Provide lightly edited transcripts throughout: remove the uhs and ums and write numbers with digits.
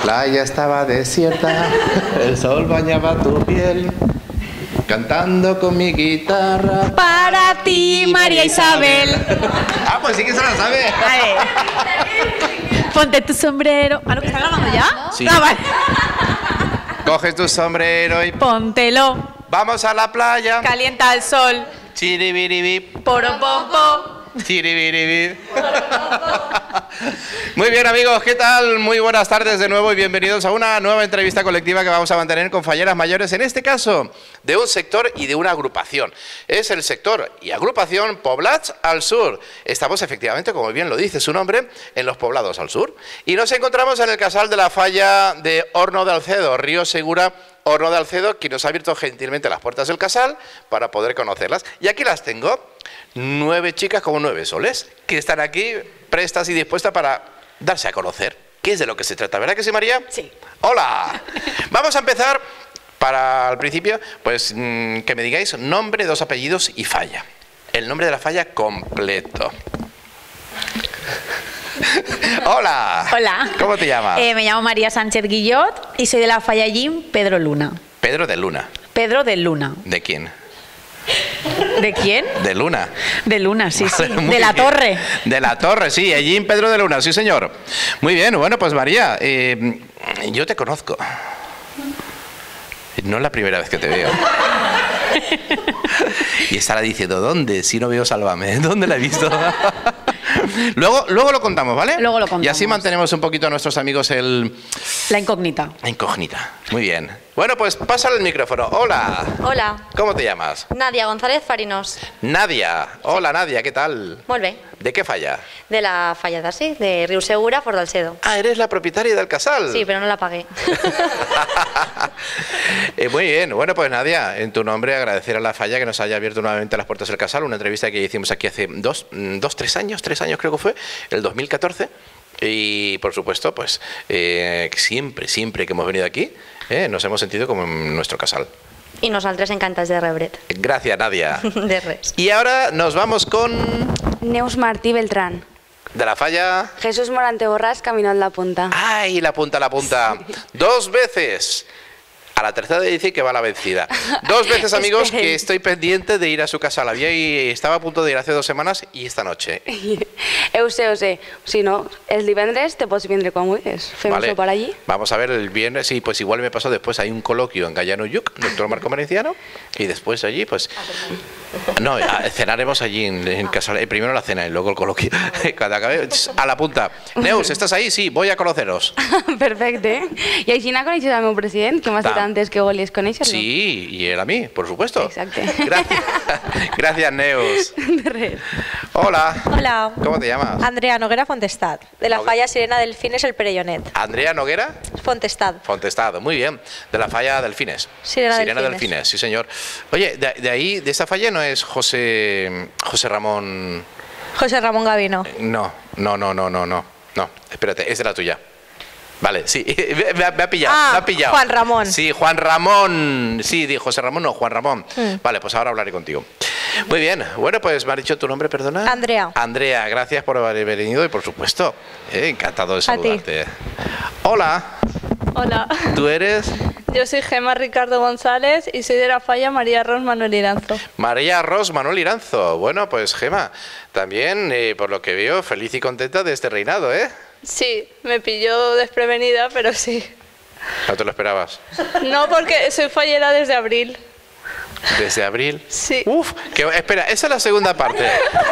playa estaba desierta, el sol bañaba tu piel, cantando con mi guitarra. Para ti, María Isabel. Ah, pues sí que se la sabe. Vale. Ponte tu sombrero. ¿Ah, no, que está grabando ya? Sí. Ah, vale. Coges tu sombrero y Póntelo. vamos a la playa. Calienta el sol. Chiribiribip, Poropompo. chiribiribip. Muy bien, amigos, ¿qué tal? Muy buenas tardes de nuevo y bienvenidos a una nueva entrevista colectiva que vamos a mantener con falleras mayores, en este caso de un sector y de una agrupación. Es el sector y agrupación Poblats al Sur. Estamos efectivamente, como bien lo dice su nombre, en los poblados al sur. Y nos encontramos en el casal de la falla de Horno de Alcedo, Río Segura, Horno de Alcedo, quien nos ha abierto gentilmente las puertas del casal para poder conocerlas. Y aquí las tengo, 9 chicas como 9 soles, que están aquí prestas y dispuestas para darse a conocer. ¿Qué es de lo que se trata? ¿Verdad que sí, María? Sí. ¡Hola! Vamos a empezar, para el principio, pues que me digáis nombre, 2 apellidos y falla. El nombre de la falla completo. Hola. Hola. ¿Cómo te llamas? Me llamo María Sánchez Guillot y soy de la falla Jim Pedro Luna. Pedro de Luna. Pedro de Luna. ¿De quién? ¿De quién? De Luna. De Luna, sí, sí. Muy De la bien. Torre. De la Torre, sí, allí en Pedro de Luna, sí señor. Muy bien, bueno, pues María, yo te conozco. No es la primera vez que te veo. Y estará diciendo, ¿dónde? Si no veo Sálvame, ¿dónde la he visto? Luego lo contamos, ¿vale? Luego lo contamos. Y así mantenemos un poquito a nuestros amigos La incógnita. la incógnita. Muy bien. Bueno, pues pásale el micrófono. Hola. Hola, ¿Cómo te llamas? Nadia González Farinos. Nadia. Hola, Nadia, ¿qué tal? Molt bé. ¿De qué falla? De la falla d'Ací, de Riu Segura, Fort d'Alcedo. Ah, eres la propietaria del casal. Sí, pero no la pagué. Muy bien, bueno pues Nadia, en tu nombre agradecer a la falla que nos haya abierto nuevamente las puertas del casal, una entrevista que hicimos aquí hace 3 años creo que fue, el 2014. Y por supuesto, pues siempre que hemos venido aquí, nos hemos sentido como en nuestro casal. I nosaltres encantats de rebre't. Gracias, Nadia. De res. Y ahora nos vamos con... Neus Martí Beltrán. De la falla... Jesús Morante Borràs, Caminó en la Punta. ¡Ay, la punta! Sí. 2 veces. A la tercera dice que va la vencida. 2 veces, amigos, Esperen. que estoy pendiente de ir a su casa. La vi y estaba a punto de ir hace 2 semanas y esta noche. Ho sé. Si no, els divendres te pots vindre quan vulguis. Fem un sopar allí. Vamos a ver el viernes. Sí, pues igual me pasó después. Hay un coloquio en Gallano Yuc, doctor Marco Merenciano. Y después allí, pues... No, cenaremos allí en casa. Primero la cena y luego el coloquio. Cuando acabe, a la punta. Neus, ¿estás ahí? Sí, voy a conoceros. Perfecte. I així no coneixes al meu president, que m'has dit antes que volies conèixer-lo. Sí, y él a mí, por supuesto. Exacte. Gracias, Neus. De res. Hola. Hola, ¿Cómo te llamas? Andrea Noguera Fontestad, de la Nogue- falla Sirena Delfines El Perellonet. Andrea Noguera Fontestad. Fontestado, muy bien. De la falla Delfines. Sirena Delfines, Delfines. sí señor. Oye, de ahí, de esta falla no es José Ramón... José Ramón Gavino. No, espérate, es de la tuya. Vale, sí, me ha pillado, Ah, me ha pillado. Juan Ramón. Sí, Juan Ramón. Sí, di José Ramón, no, Juan Ramón. Vale, pues ahora hablaré contigo. Muy bien, bueno, pues me has dicho tu nombre, perdona. Andrea. Andrea, gracias por haber venido y por supuesto, encantado de A ti. saludarte. Hola, Hola, ¿tú eres? yo soy Gemma Ricardo González y soy de la falla María Ros Manuel Iranzo. María Ros Manuel Iranzo. Bueno, pues Gema, también, por lo que veo, feliz y contenta de este reinado, ¿eh? Sí, me pilló desprevenida, pero sí. ¿No te lo esperabas? No porque soy fallera desde abril. ¿Desde abril? Sí. Uf, espera, esa es la segunda parte.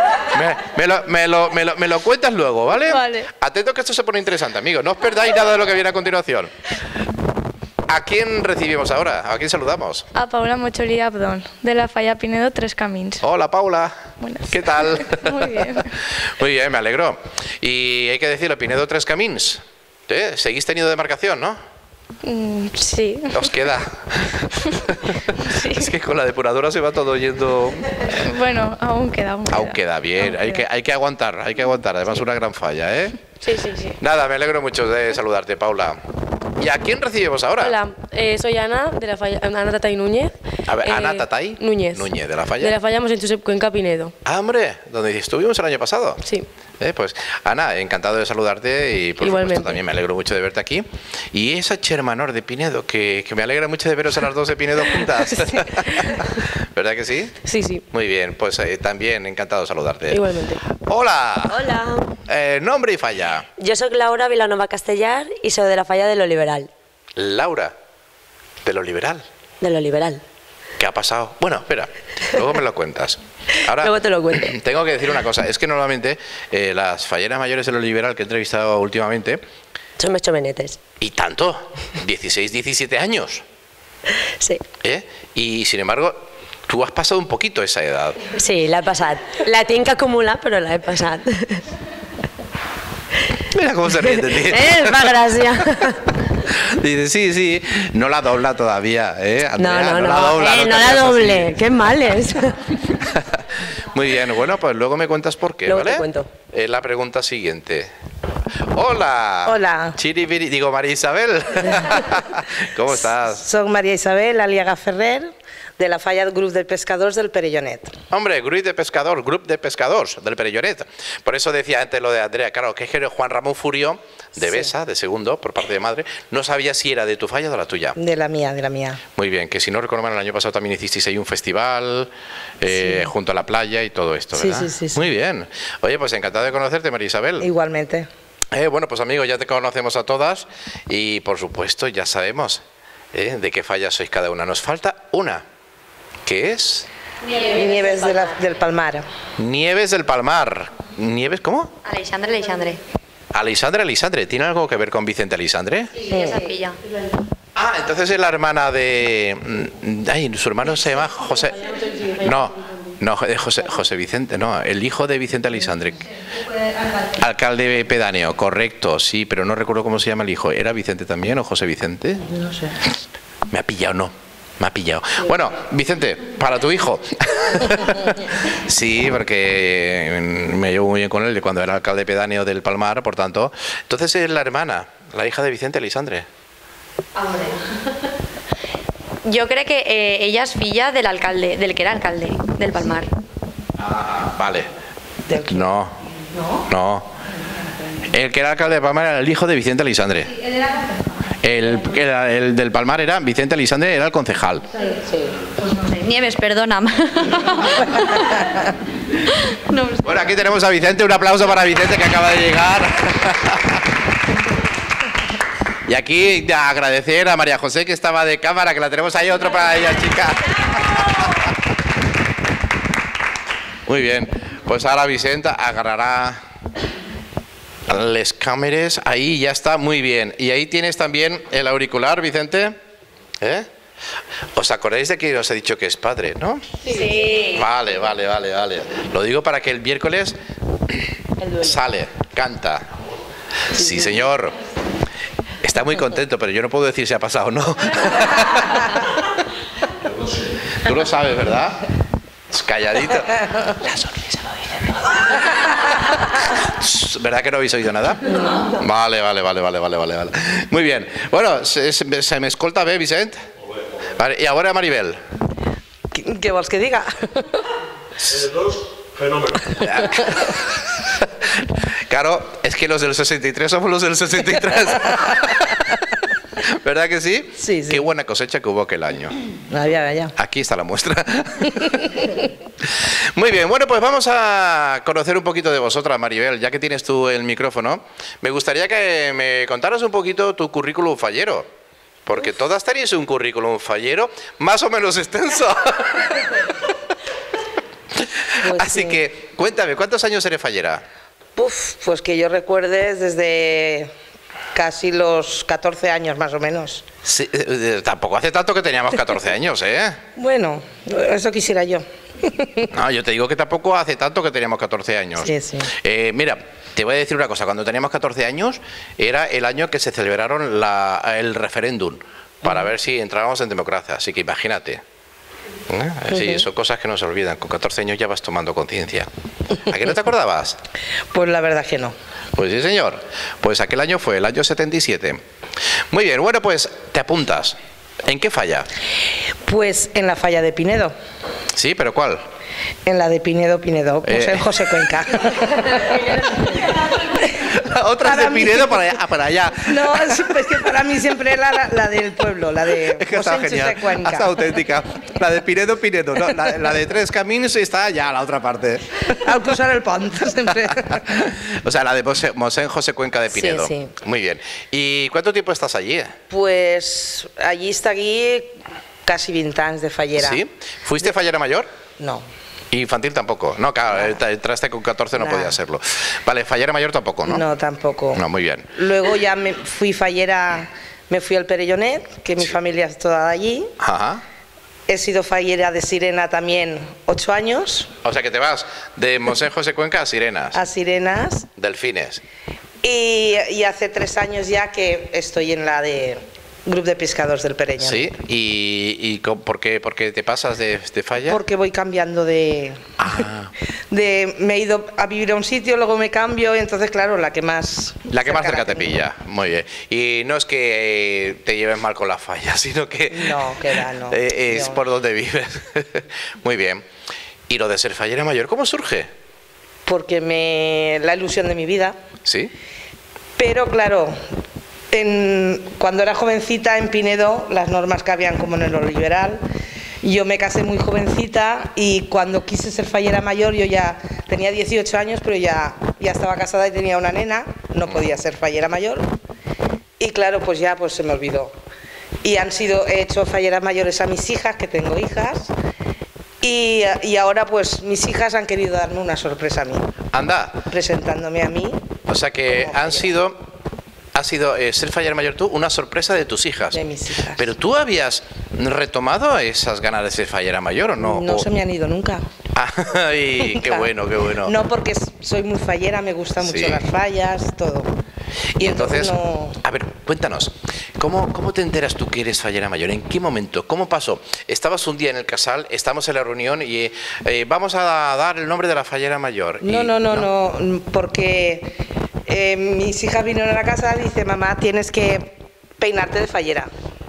Me lo cuentas luego, ¿vale? Vale. Atento que esto se pone interesante, amigos. No os perdáis nada de lo que viene a continuación. ¿A quién recibimos ahora? ¿A quién saludamos? A Paula Mochorí Abdón, de la falla Pinedo Tres Camins. Hola, Paula. Buenas. ¿Qué tal? Muy bien. Muy bien, me alegro. Y hay que decirlo, Pinedo Tres Camins. Seguís teniendo demarcación, ¿no? Sí. Os queda. Es que con la depuradora se va todo yendo. Bueno, aún queda. Aún queda bien. Hay que aguantar, Además, una gran falla, ¿eh? Sí. Nada, me alegro mucho de saludarte, Paula. ¿Y a quién recibimos ahora? Hola, soy Ana, de la Falla, Ana Tatay Núñez. A ver, Ana Tatay Núñez. Núñez, de la Falla. De la Falla Mosén Josep Cuenca Pinedo. Ah, hombre, donde estuvimos el año pasado. Sí. Pues Ana, encantado de saludarte y por Igualmente. supuesto también me alegro mucho de verte aquí. Y esa Chermanor de Pinedo, que me alegra mucho de veros a las dos de Pinedo juntas. Sí. ¿Verdad que sí? Sí, sí. Muy bien, pues también encantado de saludarte. Igualmente. Hola. Hola, Nombre y falla. yo soy Laura Vilanova Castellar y soy de la Falla de lo Liberal. Laura, de lo liberal. De lo Liberal. ¿Qué ha pasado? Bueno, espera, luego me lo cuentas. Ahora, Luego te lo cuento. Tengo que decir una cosa, es que normalmente las falleras mayores de lo liberal que he entrevistado últimamente, Son més jovenetes. y tanto, 16, 17 años, Sí. y sin embargo, tú has pasado un poquito esa edad. Sí, l'he passat. La tinc que acumular, però l'he passat. Mira cómo se ríe de ti. Fa gràcia. Dice, sí, no la dobla todavía, Andrea, No, la dobla. no te la hagas doble. así. Qué mal es. Muy bien, bueno, pues luego me cuentas por qué, Luego ¿vale? te cuento. La pregunta siguiente. Hola. Hola. Chiribiri, digo María Isabel. ¿Cómo estás? Soc Maria Isabel Aliaga Ferrer, de la Falla del Grup de Pescadors del Perellonet. Hombre, grup de pescadors del Perellonet. Por eso decía antes lo de Andrea, claro, que es que Juan Ramón Furió, de Sí. Besa, de segundo, por parte de madre, no sabía si era de tu falla o de la tuya. De la mía, de la mía. Muy bien, que si no recuerdo mal, el año pasado también hicisteis ahí un festival junto a la playa y todo esto, Sí, ¿verdad? sí. Muy bien. Oye, pues encantado de conocerte, María Isabel. Igualmente. Bueno, pues amigos, ya te conocemos a todas y por supuesto ya sabemos de qué fallas sois cada una. Nos falta una, que es Nieves del Palmar. Nieves del Palmar. ¿Nieves cómo? Alexandre. Alexandre. ¿Tiene algo que ver con Vicente Alexandre? Sí, esa filla. Ah, entonces es la hermana de... Ay, su hermano se llama José... No, José Vicente, no, el hijo de Vicente Alexandre. Alcalde pedáneo, correcto, sí, pero no recuerdo cómo se llama el hijo. ¿Era Vicente también o José Vicente? No sé. Me ha pillado. Bueno, Vicente, para tu hijo. Sí, porque me llevo muy bien con él de cuando era alcalde pedáneo del Palmar, por tanto. Entonces es la hermana, la hija de Vicente Alexandre. Jo crec que ella és filla del que era alcalde del Palmar. Ah, vale. No. El que era alcalde de Palmar era el hijo de Vicente Alexandre. El del Palmar era Vicente Alexandre, era el concejal. Nieves, perdona'm. No, Bueno, aquí tenemos a Vicente, un aplauso para Vicente que acaba de llegar. Y aquí agradecer a María José que estaba de cámara, que la tenemos ahí, otro para ella, chica. Muy bien, pues ahora Vicente agarrará las cámaras, ahí ya está, muy bien. Y ahí tienes también el auricular, Vicente. ¿Os acordáis de que os he dicho que es padre, no? sí. Vale. Lo digo para que el miércoles sale, canta. Sí, señor. Está muy contento, pero yo no puedo decir si ha pasado o no. Tú lo sabes, ¿verdad? Es calladito. La sonrisa lo dice todo. ¿Verdad que no habéis oído nada? No. Vale. Muy bien. Bueno, se me escolta bé, Vicent? Vale, y ahora Maribel. ¿Qué vols que diga? Fenómeno. Claro, es que los del 63 somos los del 63. ¿Verdad que sí? Sí. Qué buena cosecha que hubo aquel año. Vaya. Aquí está la muestra. Muy bien, bueno, pues vamos a conocer un poquito de vosotras, Maribel, ya que tienes tú el micrófono. Me gustaría que me contaras un poquito tu currículum fallero, porque todas tenéis un currículum fallero más o menos extenso. Pues Así sí. que, cuéntame, ¿cuántos años eres fallera? Pues que yo recuerde desde casi los 14 años más o menos. Sí, tampoco hace tanto que teníamos 14 años, ¿eh? Bueno, eso quisiera yo. No, yo te digo que tampoco hace tanto que teníamos 14 años. Sí. Mira, te voy a decir una cosa. Cuando teníamos 14 años era el año que se celebraron el referéndum para ver si entrábamos en democracia. Así que imagínate. Sí, son cosas que no se olvidan. Con 14 años ya vas tomando conciencia. ¿A qué no te acordabas? Pues la verdad que no. Pues sí, señor. Pues aquel año fue el año 77. Muy bien, bueno, pues te apuntas. ¿En qué falla? Pues en la falla de Pinedo. Sí, ¿pero cuál? En la de Pinedo, pues en José Cuenca. Otra de Pinedo para allá. No, es que para mí siempre era la del pueblo, la de Es que está genial, Cuenca. está auténtica. La de Pinedo, no, la de Tres Caminos está ya a la otra parte. Al cruzar el puente, siempre. O sea, la de Mosén José Cuenca de Pinedo. Sí, sí. Muy bien. ¿Y cuánto tiempo estás allí? Pues allí está aquí casi 20 años de fallera. ¿Sí? ¿Fuiste fallera mayor? No. Infantil tampoco. No, claro, entraste con 14, no podía serlo. Vale, fallera mayor tampoco, ¿no? No, tampoco. No, muy bien. Luego ya me fui fallera, me fui al Perellonet, que mi familia es toda de allí. Ajá. He sido fallera de Sirena también 8 años. O sea que te vas de Mosén José Cuenca a Sirenas. A Sirenas. Delfines. Y hace 3 años ya que estoy en la de Grupo de Pescadores del Perellonet. Sí, ¿y por qué te pasas de falla? Porque voy cambiando me he ido a vivir a un sitio, luego me cambio, y entonces claro, la que más cerca te pilla. Muy bien. Y no es que te lleves mal con la falla, sino que no, no. Es no. por donde vives. Muy bien. ¿Y lo de ser fallera mayor, cómo surge? Porque la ilusión de mi vida. Sí. Pero claro, cuando era jovencita en Pinedo, las normas que habían como en el Oliveral, yo me casé muy jovencita y cuando quise ser fallera mayor, yo ya tenía 18 años, pero ya estaba casada y tenía una nena, no podía ser fallera mayor. Y claro, pues ya se me olvidó. Y he hecho falleras mayores a mis hijas, que tengo hijas, y ahora pues mis hijas han querido darme una sorpresa a mí. Anda. Presentándome a mí. O sea que ha sido ser fallera mayor tú una sorpresa de tus hijas. De mis hijas. ¿Pero tú habías retomado esas ganas de ser fallera mayor o no? No se me han ido nunca. Ay, qué bueno, qué bueno. No, porque soy muy fallera, me gustan mucho las fallas, todo. Y entonces, a ver, cuéntanos, ¿cómo te enteras tú que eres fallera mayor? ¿En qué momento? ¿Cómo pasó? Estabas un día en el casal, estamos en la reunión y vamos a dar el nombre de la fallera mayor. No, porque mis hijas vinieron a la casa y dice, mamá, tienes que peinarte de fallera.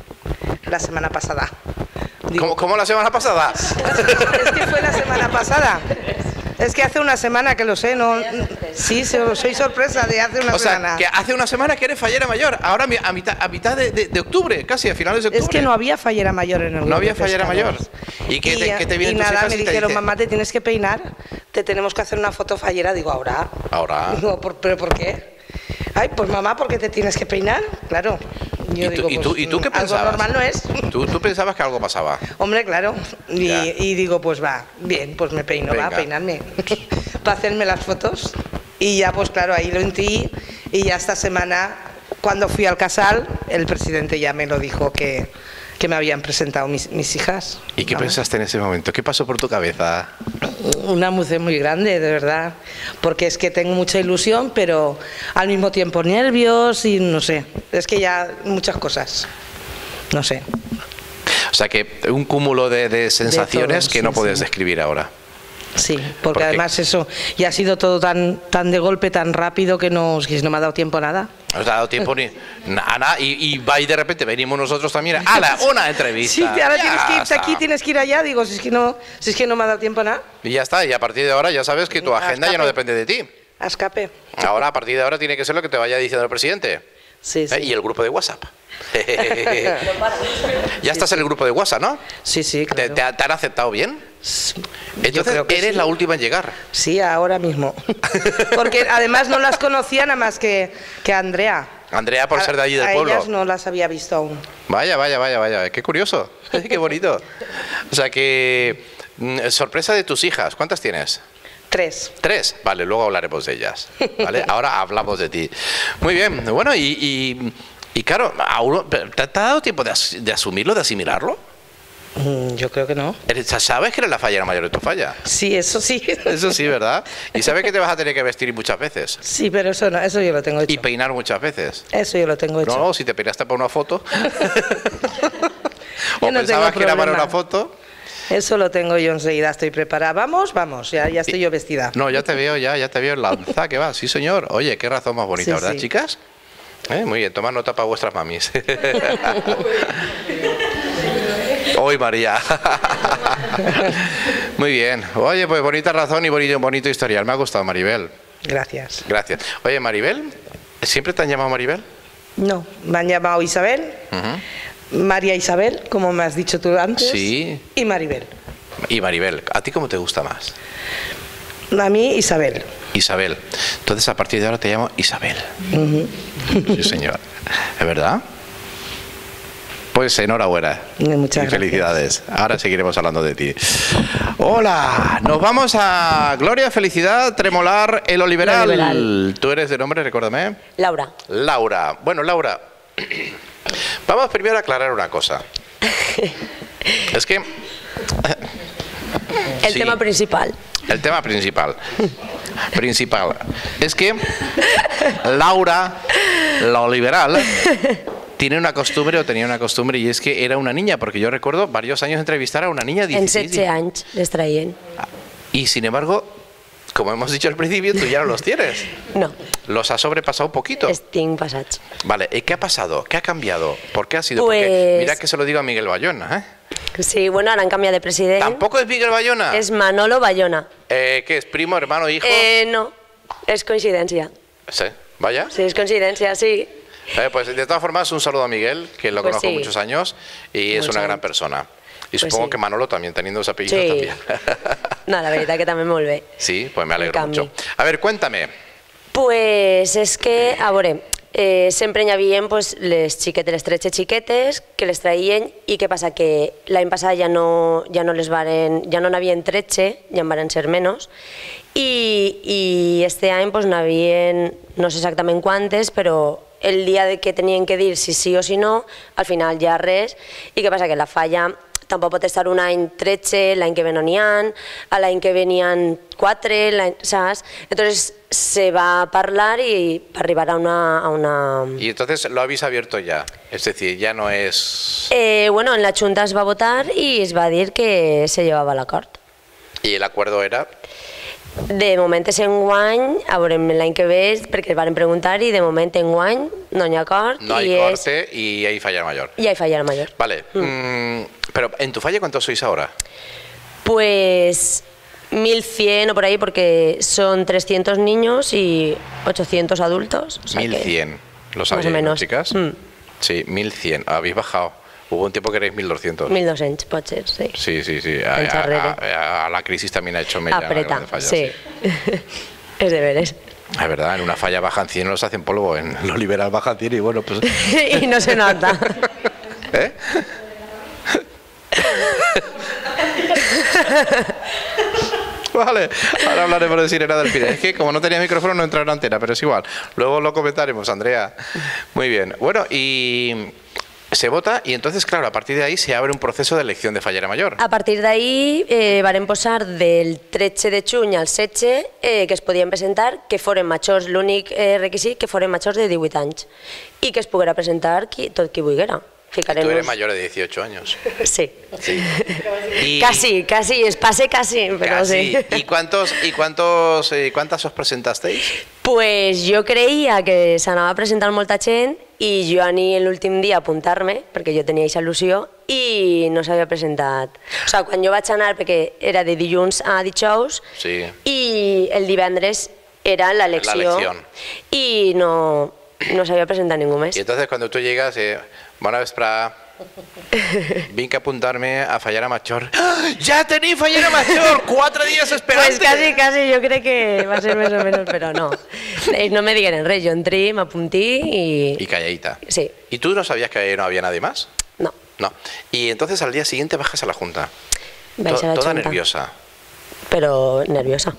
La semana pasada. Digo, ¿Cómo la semana pasada? Es que fue la semana pasada. Es que hace una semana que lo sé, ¿no? Sí, soy sorpresa de hace una semana. O sea, que hace una semana que eres fallera mayor, ahora a mitad de octubre, casi a finales de octubre. Es que no había fallera mayor en el grupo. No había fallera mayor. ¿Y qué te vienen tus hijas me dijeron, mamá, te tienes que peinar, te tenemos que hacer una foto fallera. Digo, ¿ahora? Digo, ¿pero por qué? Ay, pues mamá, ¿por qué te tienes que peinar? Claro. ¿Y tú qué pensabas? Algo normal no es. ¿Tú pensabas que algo pasaba? Hombre, claro. Y digo, pues va, bien, pues me peino, va a peinarme. Para hacerme las fotos. Y ya, pues claro, ahí lo entendí. Y ya esta semana, cuando fui al casal, el presidente ya me lo dijo que me habían presentado mis hijas. ¿Y qué pensaste en ese momento? ¿Qué pasó por tu cabeza? Una emoción muy grande, de verdad, porque es que tengo mucha ilusión, pero al mismo tiempo nervios y no sé, es que ya muchas cosas, no sé. O sea que un cúmulo de sensaciones que no puedes describir ahora. Sí, porque además eso, ya ha sido todo tan de golpe, tan rápido que no me ha dado tiempo a nada. No os ha dado tiempo ni nada y de repente venimos nosotros también. ¡Hala! Una entrevista. Sí, ahora tienes que irte aquí, tienes que ir allá. Digo, si es que no me ha dado tiempo a nada. Y ya está, y a partir de ahora ya sabes que tu agenda ya no depende de ti. A escape. Ahora, a partir de ahora, tiene que ser lo que te vaya diciendo el presidente. Sí. Y el grupo de WhatsApp. Ya estás en el grupo de WhatsApp, ¿no? Sí, claro. ¿Te han aceptado bien? Entonces eres la última en llegar. Sí, ahora mismo. Porque además no las conocía nada más que a Andrea. Andrea por ser de allí del pueblo. A ellas no las había visto aún. Vaya, qué curioso. Qué bonito. O sea que sorpresa de tus hijas, ¿cuántas tienes? 3. 3, vale, luego hablaremos de ellas. ¿Vale? Ahora hablamos de ti. Muy bien, bueno, y claro, ¿te ha dado tiempo de asumirlo, de asimilarlo? Yo creo que no. ¿Sabes que eres la fallera mayor de tu falla? Sí, eso sí. Eso sí, ¿verdad? ¿Y sabes que te vas a tener que vestir muchas veces? Sí, pero eso no, eso yo lo tengo hecho. Y peinar muchas veces. Eso yo lo tengo hecho. No, si te peinaste para una foto. O no pensabas que era para una foto. Eso lo tengo yo enseguida, estoy preparada. Vamos, ya estoy yo vestida. No, ya te veo lanza que va, sí señor. Oye, qué razón más bonita, Sí, ¿verdad, sí. chicas? Muy bien, toma nota para vuestras mamis. Hoy María. Muy bien. Oye, pues bonita razón y bonito historial. Me ha gustado, Maribel. Gracias. Gracias. Oye, Maribel, ¿siempre te han llamado Maribel? No, me han llamado Isabel, María Isabel, como me has dicho tú antes, sí. Y Maribel. Y Maribel, ¿a ti cómo te gusta más? A mí, Isabel. Isabel. Entonces, a partir de ahora te llamo Isabel. Sí, señor. ¿Es verdad? Pues enhorabuena. Muchas gracias. Felicidades. Ahora seguiremos hablando de ti. Hola, nos vamos a Gloria Felicidad Tremolar El Oliveral. ¿Tú eres de nombre, recuérdame? Laura. Laura. Bueno, Laura, vamos primero a aclarar una cosa. Es que... El tema principal. El tema principal. Es que Laura, la Oliveral, tiene una costumbre o tenía una costumbre y es que era una niña, porque yo recuerdo varios años entrevistar a una niña de 16 En 7 anys les traien. Y sin embargo, como hemos dicho al principio, tú ya no los tienes. No. Los has sobrepasado un poquito. Estic passats. Vale, ¿y qué ha pasado? ¿Qué ha cambiado? ¿Por qué ha sido? Pues... Porque mira que se lo digo a Miguel Bayona, ¿eh? Sí, bueno, ara han canviat de president. ¿Tampoco es Miguel Bayona? És Manolo Bayona. ¿Qué es? ¿Primo, hermano, hijo? No, és coincidència. Sí, vaya. Sí, és coincidència, sí. Pues de todas formas, un saludo a Miguel, que lo Pues conozco sí. muchos años y es una gran persona. Y Pues supongo sí. que Manolo también, teniendo ese apellido Sí. también. No, la veritat que també molt bé. Sí, pues me alegro En canvi. mucho. A ver, cuéntame. Pues és que, a veure, sempre hi havia pues, les 13 xiquetes que les traïen i què passa? Que l'any passat ja no n'havien 13, ja en varen ser menys, i este any pues, n'havien, no sé exactament quantes, però el dia de que tenien que dir si sí o si no, al final ja res, i què passa? Que la falla tampoc pot estar un any 13, l'any que ve no n'hi ha, l'any que ve n'hi ha 4, ¿sabes? Entonces se va a parlar y para arribar a una... Y entonces lo habéis abierto ya, es decir, ya no es... Bueno, en la Junta es va votar y es va dir que se llevava l'acord. ¿Y el acuerdo era? De moment és enguany, a veure l'any que ve, perquè es van preguntar i de moment enguany no hi ha acord. No hay corte y hay falla mayor. Y hay falla mayor. Vale, pero ¿en tu falla cuántos sois ahora? Pues 1100 o por ahí, porque son 300 niños y 800 adultos. O sea 1100, ¿lo más sabéis, o menos. chicas? Sí, 1100, habéis bajado. Hubo un tiempo que erais 1200. 1200, pot ser, sí. Sí. A la crisis también ha hecho mella. Apreta, Falla, sí. Es deberes. Es verdad, en una falla bajan 100 los hacen polvo, en lo liberal bajan 100 y bueno, pues... Y no se nota. ¿Eh? Vale, ahora hablaremos de Sirena del Pide. Es que como no tenía micrófono no entra en antena, pero es igual. Luego lo comentaremos, Andrea. Muy bien. Bueno, y... se vota y entonces, claro, a partir de ahí se abre un proceso de elección de fallera mayor. A partir d'ahí varen posar del 13 de juny al 16 que es podien presentar que foren majors, l'únic requisit que foren majors de 18 anys i que es poguera presentar tot qui volguera. Tú eres mayor de 18 años. Sí. Y... Casi, es pase casi, pero casi. sí. ¿Y cuántas os presentasteis? Pues jo creia que s'anava a presentar molta gent i jo ani l'últim dia a apuntar-me, perquè jo tenia aquesta il·lusió, i no s'havia presentat. O sigui, quan jo vaig anar, perquè era de dilluns a dijous, sí. I el divendres era l'elecció, i no s'havia presentat ningú més. Y entonces cuando tú llegas, bona vesprada, vinc a apuntar-me a Fallera Major. ¡Ah! ¡Ya tenéis Fallera Major! 4 días esperando. Pues casi, jo crec que va ser més o menys, però no. Ells no me digueren res, jo entré, m'apuntí i... Y calladita. Sí. ¿Y tú no sabías que no había nadie más? No. No. Y entonces al día siguiente bajas a la Junta. Vaig a la Toda Junta. nerviosa. Però nerviosa.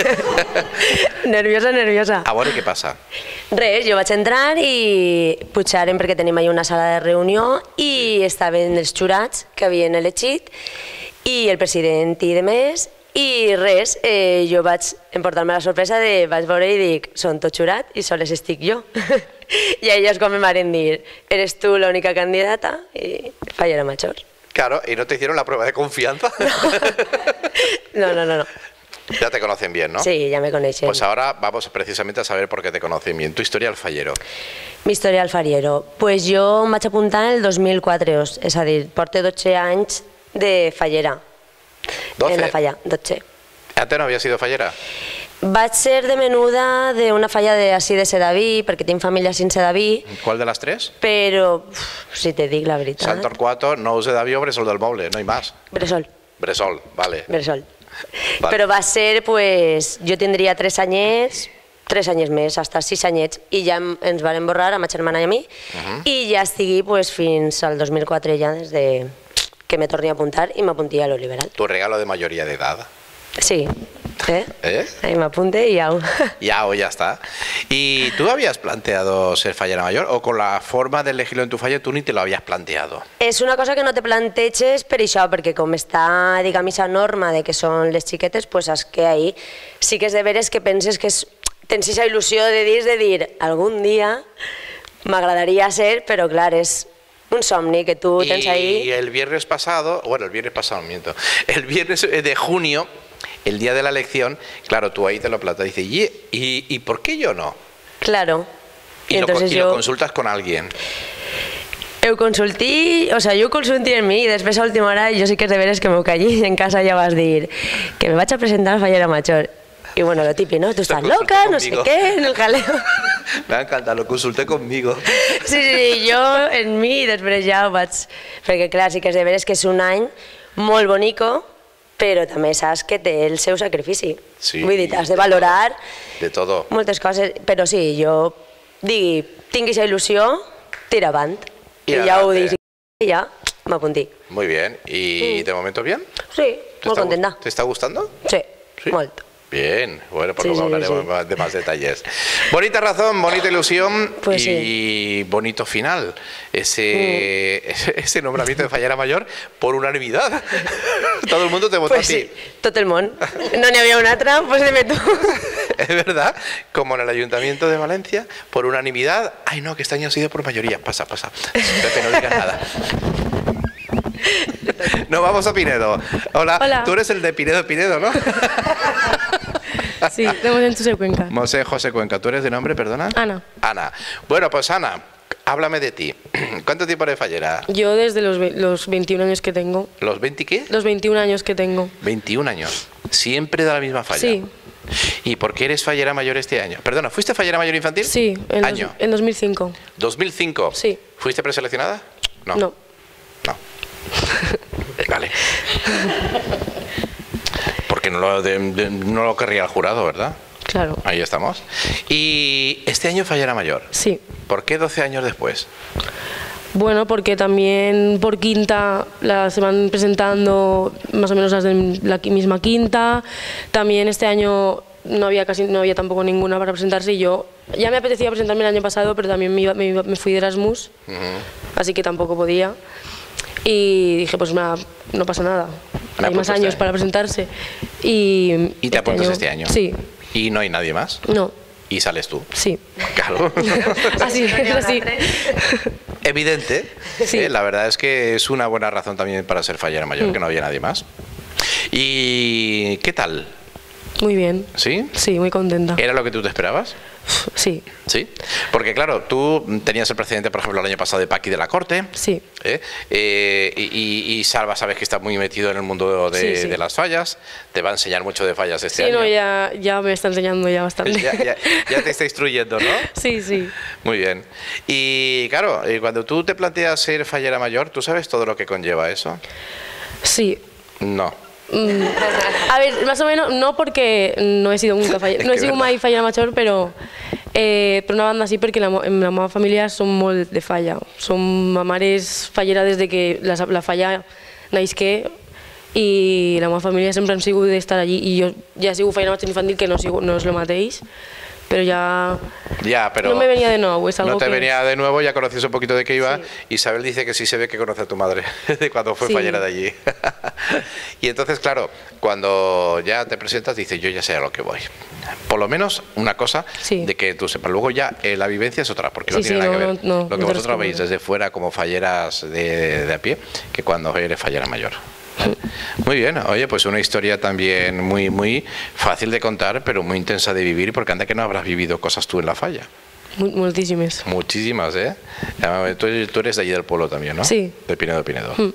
nerviosa. A veure què passa. Res, jo vaig entrar i pujaren perquè tenim allà una sala de reunió i estaven els jurats que havien elegit i el president i de més i res, jo vaig emportar-me la sorpresa de vaig veure i dic, són tot jurat i sols estic jo. I elles com em van dir, eres tu l'única candidata i Fallera Major. Claro, ¿y no te hicieron la prueba de confianza? No. Ya te conocen bien, ¿no? Sí, ya me coneixen. Pues ahora vamos precisamente a saber por qué te conocen bien. Tu historia al fallero. Mi història al fariero. Pues jo em vaig apuntar en el 2004, és a dir, porto 12 anys de fallera. 12. En la falla, 12. ¿Antes no había sido fallera? Vaig ser de menuda d'una falla així de Sedaví, perquè tinc família sin Sedaví, ¿Cuál de las tres? però, si te dic la veritat... Sant Torquato, Nou de Davío, Bresol del Moble, no hay más. Bressol, Bresol, vale. Bressol. Vale. Però va ser, pues, jo tindria 3 anyets, 3 anys més, hasta 6 anyets, i ja ens van borrar a ma germana i a mi, i ja estigui pues, fins al 2004 ja, des de que me torni a apuntar i m'apunti a lo liberal. Tu regalo de mayoría de edad. Sí, ¿eh? ¿Eh? Ahí me apunte y au. Ya, o ya está. ¿Y tú habías planteado ser fallera mayor o con la forma de elegirlo en tu falla tú ni te lo habías planteado? És una cosa que no te planteges per això, perquè com està, diguem, aquesta norma de que són les xiquetes, pues és que ahí sí que és de veres que penses que tens aquesta il·lusió de dir, algun dia m'agradaria ser, però clar, és un somni que tu tens ahí. Y el viernes pasado, miento, el viernes de junio, el día de la elección, claro, tú ahí te lo planteas y dices, ¿y por qué yo no? Claro. Y lo consultas con alguien. Ho consulti en mi i després a última hora jo sí que és de veres que m'ho calli i en casa ja vas dir que me vaig a presentar a fallera major. Y bueno, lo típico, ¿no? Tú estás loca, no sé qué, en el jaleo. Me ha encantado, lo consulté conmigo. Sí, jo en mi i després ja ho vaig... Perquè clar, sí que és de veres que és un any molt bonico, però també saps que té el seu sacrifici. Sí. Vull dir, has de valorar... De todo. Moltes coses, però sí, jo digui, tinc aquesta il·lusió, tira avant. I ja ho dic, i ja m'apunti. Muy bien. ¿Y de momento bien? Sí, molt contenta. ¿Te está gustando? Sí, molt. Bien, bueno, pues luego hablaremos de más detalles. Bonita razón, bonita ilusión pues y bonito final. Ese nombramiento de fallera mayor por unanimidad. Todo el mundo te votó pues a ti. Tot el món. No n'hi havia una altra, pues dime tú. Es verdad, como en el Ayuntamiento de Valencia, por unanimidad. Ay, no, que este año ha sido por mayoría. Pasa. Pepe, no digas nada. Nos vamos a Pinedo. Hola. Tú eres el de Pinedo, ¿no? Sí, de José Cuenca. José Cuenca. ¿Tú eres de nombre, perdona? Ana. Ana. Bueno, pues Ana, háblame de ti. ¿Cuánto tiempo eres fallera? Yo desde los 21 años que tengo. ¿Los 20 qué? Los 21 años que tengo. 21 años. ¿Siempre de la misma falla? Sí. ¿Y por qué eres fallera mayor este año? Perdona, ¿fuiste fallera mayor infantil? Sí, en 2005. ¿2005? Sí. ¿Fuiste preseleccionada? No. Vale. Porque no lo querría el jurado, ¿verdad? Claro. Ahí estamos. ¿Y este año fallera mayor? Sí. ¿Por qué 12 años después? Bueno, porque también por quinta se van presentando más o menos las de la misma quinta. También este año no había tampoco ninguna para presentarse y yo ya me apetecía presentarme el año pasado, pero también me fui de Erasmus, así que tampoco podía. Y dije, pues nada, no pasa nada. Hay más años para presentarse. ¿Y te apuntas este año? Sí. ¿Y no hay nadie más? No. ¿Y sales tú? Sí. Claro. Así. Evidente. Sí. La verdad es que es una buena razón también para ser fallera mayor, que no había nadie más. ¿Y qué tal? Muy bien. ¿Sí? Sí, muy contenta. ¿Era lo que tú te esperabas? Sí. ¿Sí? Porque claro, tú tenías el precedente, por ejemplo, el año pasado de Paqui de la Corte. Sí. Y Salva, sabes que está muy metido en el mundo de las fallas. Te va a enseñar mucho de fallas este año. Sí, no, ya me está enseñando ya bastante. Ya te está instruyendo, ¿no? Sí, sí. Muy bien. Y claro, cuando tú te planteas ser fallera mayor, ¿tú sabes todo lo que conlleva eso? Sí. No. A ver, más o menos, no porque no he sido nunca mai fallera major, però una banda sí, perquè la meva família som molt de falla. Ma mare és fallera des de que la falla naixqué i la meva família sempre han sigut d'estar allí i jo ja he sigut fallera major infantil, que no és el mateix, pero pero no me venía de nuevo. Es algo no te que venía de nuevo, ya conocías un poquito de qué iba. Sí. Isabel dice que sí se ve que conoce a tu madre, de cuando fue fallera de allí. Y entonces, claro, cuando ya te presentas, dices, yo ya sé a lo que voy. Por lo menos una cosa de que tú sepas. Luego ya la vivencia es otra, porque no tiene nada que ver lo que vosotros veis desde fuera como falleras de a pie, que cuando eres fallera mayor. Muy bien, oye, pues una historia también muy fácil de contar, pero muy intensa de vivir, porque anda que no habrás vivido cosas tú en la falla. Muchísimas. Muchísimas, ¿eh? Tú eres de allí del pueblo también, ¿no? Sí. De Pinedo. Vale.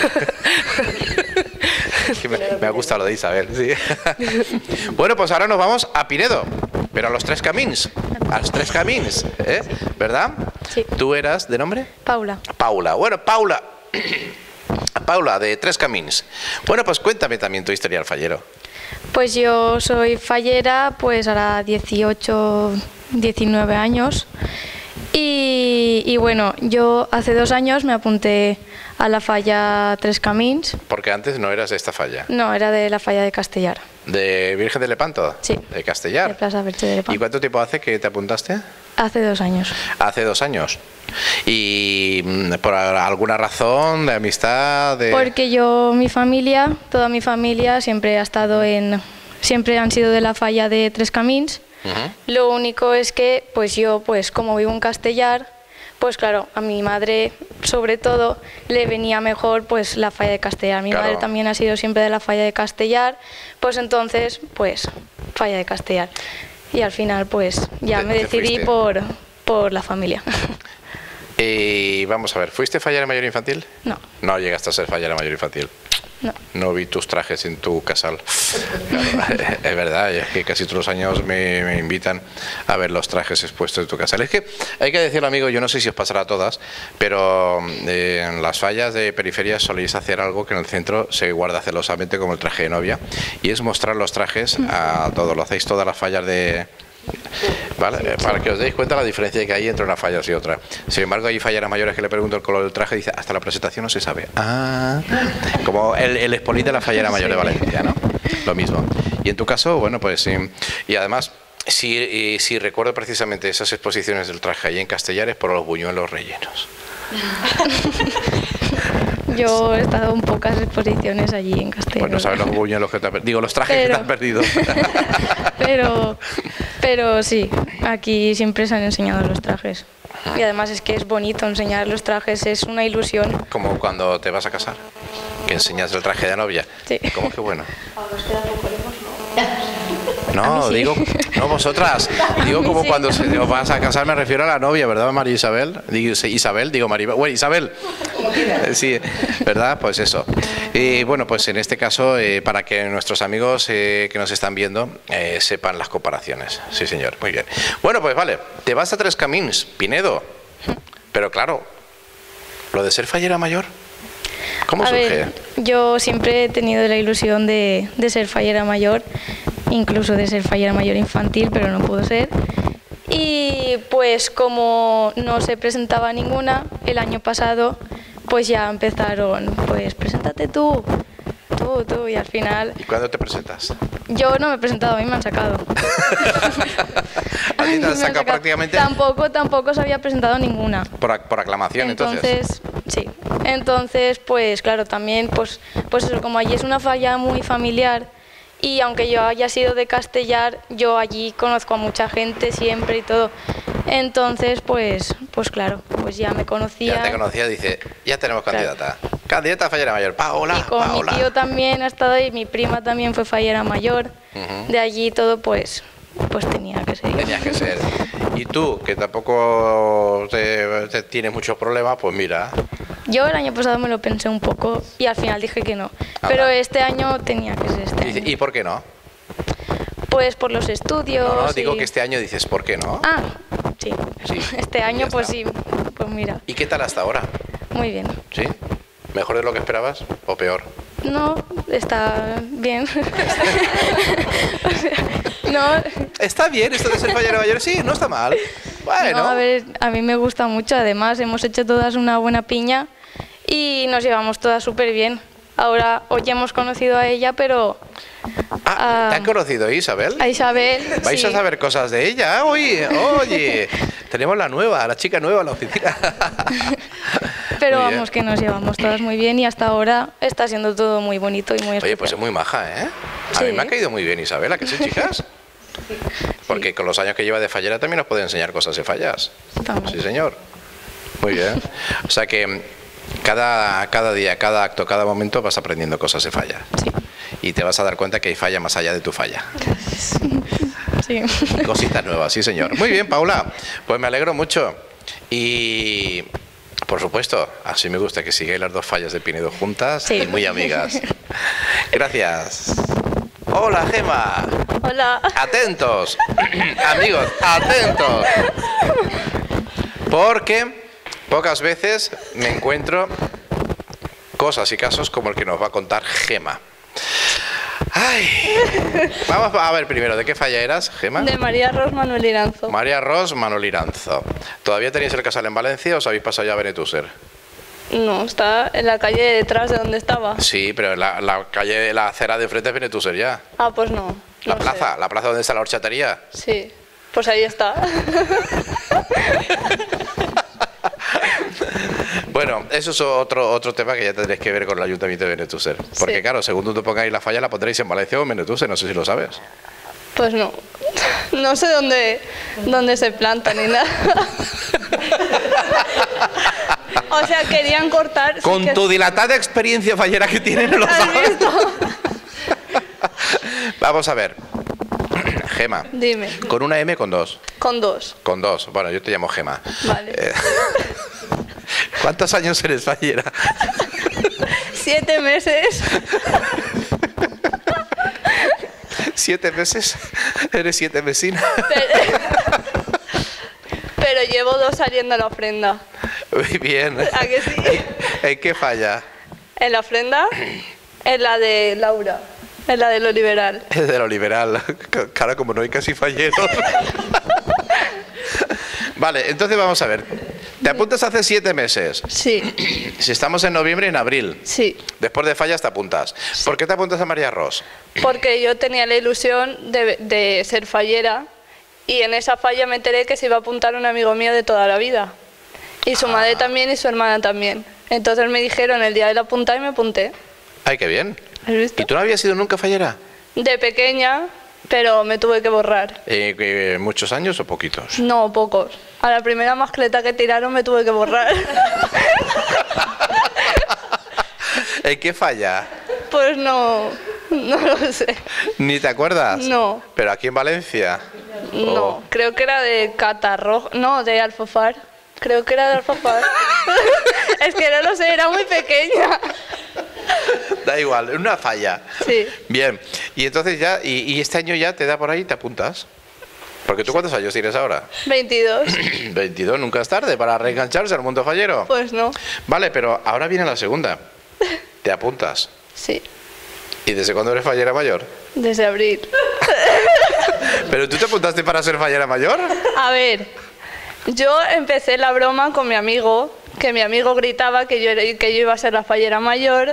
Me ha gustado lo de Isabel, sí. Bueno, pues ahora nos vamos a Pinedo, pero a los Tres Camins. A los Tres Camins, ¿eh? ¿Verdad? Sí. ¿Tú eras de nombre? Paula. Paula. Bueno, Paula. Paula, de Tres Camins. Bueno, pues cuéntame también tu historia al fallero. Pues yo soy fallera, pues ahora 18, 19 años. Y bueno, yo hace 2 años me apunté a la falla Tres Camins. Porque antes no eras de esta falla. No, era de la falla de Castellar. ¿De Virgen de Lepanto? Sí. ¿De Castellar? De Plaza Verge de Lepanto. ¿Y cuánto tiempo hace que te apuntaste? Hace 2 años. Hace 2 años. ¿Y por alguna razón de amistad? Porque toda mi familia siempre ha estado siempre han sido de la falla de Tres Camins. Lo único es que pues yo, pues como vivo en Castellar, pues claro, a mi madre sobre todo le venía mejor pues la falla de Castellar. Mi madre también ha sido siempre de la falla de Castellar, pues entonces pues falla de Castellar. Y al final pues ya me decidí por la familia. Y vamos a ver, ¿fuiste fallera mayor infantil? No. No llegaste a ser fallera mayor infantil. No. No vi tus trajes en tu casal. Claro, es verdad, es que casi todos los años me invitan a ver los trajes expuestos en tu casal. Es que hay que decirlo, amigo, yo no sé si os pasará a todas, pero en las fallas de periferia soléis hacer algo que en el centro se guarda celosamente como el traje de novia, y es mostrar los trajes a todos. Lo hacéis todas las fallas de... ¿Vale? Para que os deis cuenta la diferencia que hay entre una falla y otra. Sin embargo, hay falleras mayores que le pregunto el color del traje y dice, hasta la presentación no se sabe. Ah, como el Espolín de la fallera mayor de Valencia, ¿no? Lo mismo. Y en tu caso, bueno, pues sí. Y además, si recuerdo precisamente esas exposiciones del traje ahí en Castellar es por los buñuelos rellenos. Yo he estado en pocas exposiciones allí en Castellar. Pues no sabes los buñuelos que te has perdido. Digo, los trajes que te has perdido. Pero sí, aquí siempre se han enseñado los trajes. Y además es que es bonito enseñar los trajes, es una ilusión. Como cuando te vas a casar, que enseñas el traje de novia. Sí. ¿Cómo que bueno? No, digo, no vosotras. Digo como sí. Cuando os vas a casar, me refiero a la novia, ¿verdad, María Isabel? Digo María. Bueno, Isabel. Sí, ¿verdad? Pues eso. Y bueno, pues en este caso, para que nuestros amigos que nos están viendo sepan las comparaciones. Sí, señor. Muy bien. Bueno, pues vale. Te vas a Tres Camins, Pinedo. Pero claro, lo de ser fallera mayor, ¿cómo surge? Ver, yo siempre he tenido la ilusión de ser fallera mayor, incluso de ser fallera mayor infantil, pero no pudo ser. Y pues como no se presentaba ninguna, el año pasado pues ya empezaron, pues preséntate tú, y al final... ¿Y cuándo te presentas? Yo no me he presentado, a mí me han sacado. ¿A ti te han sacado prácticamente? Tampoco se había presentado ninguna. Por aclamación, entonces. Sí. Entonces, pues claro, también, pues eso, como allí es una falla muy familiar, y aunque yo haya sido de Castellar, yo allí conozco a mucha gente siempre y todo. Entonces, pues claro, pues ya me conocía. Ya te conocía, dice, ya tenemos candidata. Claro. Candidata a fallera mayor, Paola. Y con mi tío también ha estado ahí, mi prima también fue fallera mayor. De allí todo, pues tenía que ser. Tenías que ser. Y tú, que tampoco te tienes muchos problemas, pues mira. Yo el año pasado me lo pensé un poco y al final dije que no. Pero este año tenía que ser este año. ¿Y por qué no? Pues por los estudios. No, digo que este año dices, ¿por qué no? Ah, sí. Este año pues sí, pues mira. ¿Y qué tal hasta ahora? Muy bien. ¿Sí? ¿Mejor de lo que esperabas o peor? No, está bien. No. Está bien esto de ser fallera mayor, sí, no está mal. Bueno. No, a ver, a mí me gusta mucho, además hemos hecho todas una buena piña y nos llevamos todas súper bien. Ahora, hoy ya hemos conocido a ella, pero... ¿Te han conocido Isabel? A Isabel, ¿Vais a saber cosas de ella? Oye, tenemos la chica nueva en la oficina. Pero vamos, que nos llevamos todas muy bien y hasta ahora está siendo todo muy bonito y muy especial. Oye, pues es muy maja, ¿eh? A mí me ha caído muy bien Isabel, ¿a qué sí, chicas? Porque con los años que lleva de fallera también nos puede enseñar cosas de fallas. También. Sí, señor. Muy bien. O sea que Cada día, cada acto, cada momento vas aprendiendo cosas de falla. Sí. Y te vas a dar cuenta que hay falla más allá de tu falla. Sí. Cositas nuevas, sí señor. Muy bien, Paula, pues me alegro mucho. Y por supuesto, así me gusta que sigáis las dos fallas de Pinedo juntas, Sí. y muy amigas. Gracias. Hola, Gema. Hola. Atentos, amigos, atentos. Porque pocas veces me encuentro cosas y casos como el que nos va a contar Gema. Ay. Vamos a ver primero, ¿de qué falla eras, Gema? De María Ros Manuel Iranzo. María Ros Manuel Iranzo. ¿Todavía tenéis el casal en Valencia o os habéis pasado ya a Benetúser? No, está en la calle detrás de donde estaba. Sí, pero la calle, la acera de frente es Benetúser ya. Ah, pues no. La no plaza, sé. la plaza donde está la horchatería. Sí, pues ahí está. Bueno, eso es otro tema que ya tendréis que ver con el Ayuntamiento de Benetúser. Porque Sí. claro, según tú pongáis la falla, la pondréis en Valencia o en Benetúser, no sé si lo sabes. Pues no. No sé dónde se planta ni nada. O sea, querían cortar... sí Con que- tu dilatada experiencia fallera que tienes, no lo ¿Has sabes. visto? Vamos a ver. Gema. Dime. ¿Con una M o con dos? Con 2. Con dos. Bueno, yo te llamo Gema. Vale. ¿Cuántos años eres fallera? 7 meses. 7 meses. Eres 7 mesina. Pero llevo 2 saliendo a la ofrenda. Muy bien. ¿A que sí? ¿En qué falla? En la ofrenda, en la de Laura. En la de lo liberal. Es de lo liberal. Claro, como no hay casi falleros. Vale, entonces vamos a ver. ¿Te apuntas hace 7 meses? Sí, Si estamos en noviembre, en abril. sí. Después de fallas te apuntas. ¿Por qué te apuntas a María Ros? Porque yo tenía la ilusión de ser fallera y en esa falla me enteré que se iba a apuntar un amigo mío de toda la vida. Y su madre también y su hermana también. Entonces me dijeron el día de la punta y me apunté. Ay, qué bien. ¿Has visto? ¿Y tú no habías sido nunca fallera? De pequeña, pero me tuve que borrar. ¿Muchos años o poquitos? No, pocos. A la primera mascleta que tiraron me tuve que borrar. ¿En qué falla? Pues no lo sé. ¿Ni te acuerdas? No. ¿Pero aquí en Valencia? No, creo que era de Catarroja, no, de Alfafar. Creo que era de Alfafar. Es que no lo sé, era muy pequeña. Da igual, una falla. Sí. Bien, y entonces ya, y este año ya te da por ahí y te apuntas. Porque tú, ¿cuántos años tienes ahora? 22. 22, nunca es tarde para reengancharse al mundo fallero. Pues no. Vale, pero ahora viene la segunda. Te apuntas. Sí, ¿Y desde cuándo eres fallera mayor? desde abril. ¿Pero tú te apuntaste para ser fallera mayor? A ver, yo empecé la broma con mi amigo, que mi amigo gritaba que yo iba a ser la fallera mayor.